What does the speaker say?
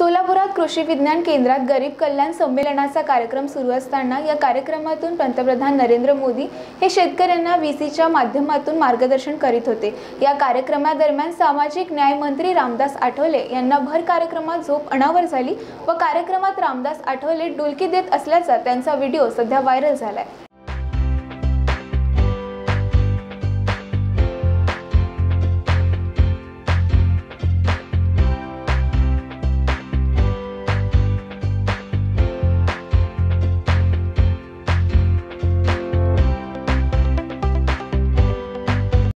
सोलापुरात कृषी विज्ञान केंद्रात गरीब कल्याण संमेलनाचा कार्यक्रम सुरू असताना या कार्यक्रमातून पंतप्रधान नरेंद्र मोदी हे शेतकऱ्यांना व्हीसीच्या माध्यमातून मार्गदर्शन करीत होते। या कार्यक्रमादरम्यान सामाजिक न्याय मंत्री रामदास आठवले यांना भर कार्यक्रमात झोप अनावर झाली व कार्यक्रमात रामदास आठवले डुलकी देत असल्याचा त्यांचा व्हिडिओ सध्या व्हायरल झालाय।